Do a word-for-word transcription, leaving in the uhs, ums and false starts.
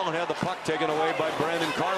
now have the puck taken away by Brandon Carr.